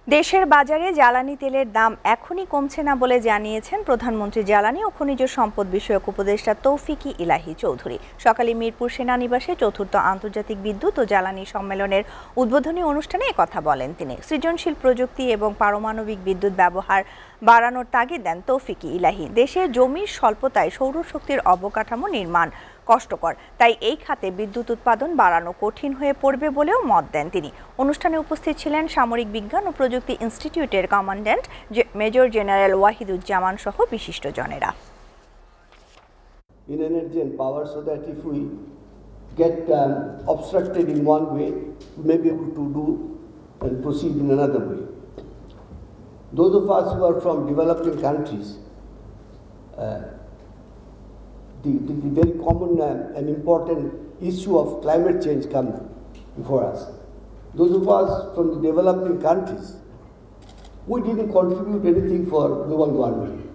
দেশের বাজারে জ্বালানি তেলের দাম এখনই কমছে না বলে জানিয়েছেন প্রধানমন্ত্রী জ্বালানি ও খনিজ সম্পদ বিষয়ক উপদেষ্টা তৌফিকি ইলাহি চৌধুরী। সকালে মিরপুর সেনানিবাসে চতুর্থ আন্তর্জাতিক বিদ্যুৎ ও জ্বালানি সম্মেলনের উদ্বোধনী অনুষ্ঠানে একথা বলেন তিনি। সৃজনশীল প্রযুক্তি এবং পারমাণবিক বিদ্যুৎ ব্যবহার বাড়ানোর তাগিদ দেন তৌফিকি ইলাহি। দেশে জমির স্বল্পতায় সৌরশক্তির অবকাঠামো নির্মাণ কষ্টকর, তাই এই খাতে বিদ্যুৎ উৎপাদন বাড়ানো কঠিন হয়ে পড়বে বলেও মত দেন তিনি। অনুষ্ঠানে উপস্থিত ছিলেন সামরিক বিজ্ঞান ও প্রযুক্তি ইনস্টিটিউটের কমান্ড্যান্ট মেজর জেনারেল ওয়াহিদুজ্জামান সহ বিশিষ্টজনেরা। In energy and power, so that if we get obstructed in one way, we may be able to do and proceed in another way. Those of us who are from developing countries, the very common and important issue of climate change comes before us. Those of us from the developing countries, we didn't contribute anything for global warming.